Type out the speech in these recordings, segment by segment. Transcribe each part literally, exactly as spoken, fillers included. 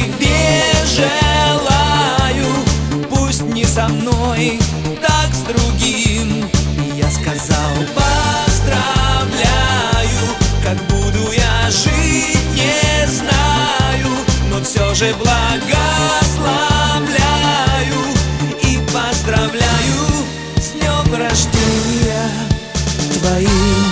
тебе желаю. Пусть не со мной, так с другим. И я сказал: поздравляю. Как буду я жить, не знаю, но все же благословляю и поздравляю с днем рождения твоим.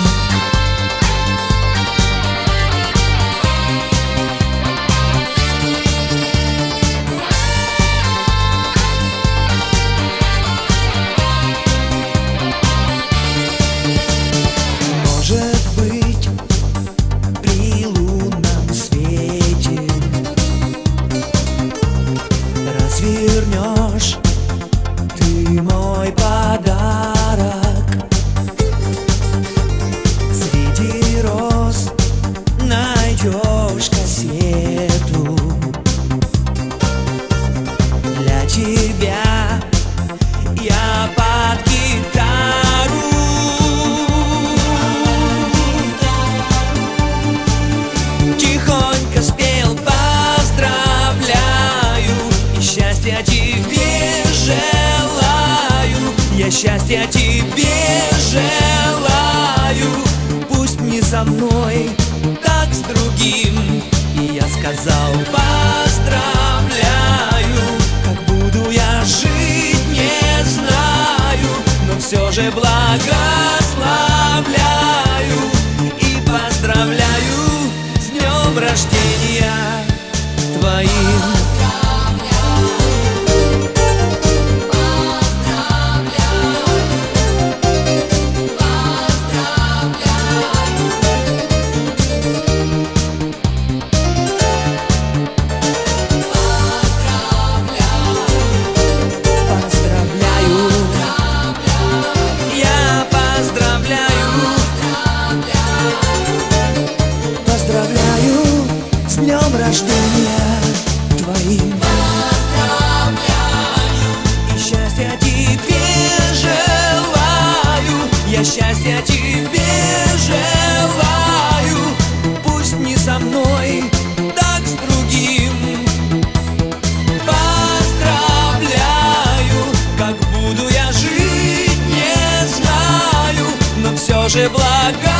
Развернешь ты мой подарок среди роз, найдешь кассету для тебя. Я под гитару тихонько спел: счастья тебе желаю, я счастья тебе желаю. Пусть не со мной, так с другим. И я сказал: поздравляю. Как буду я жить, не знаю, но все же благословляю и поздравляю с днем рождения твоим. С днем рождения твоим. Поздравляю. И счастья тебе желаю, я счастья тебе желаю. Пусть не со мной, так с другим. Поздравляю. Как буду я жить, не знаю, но все же благо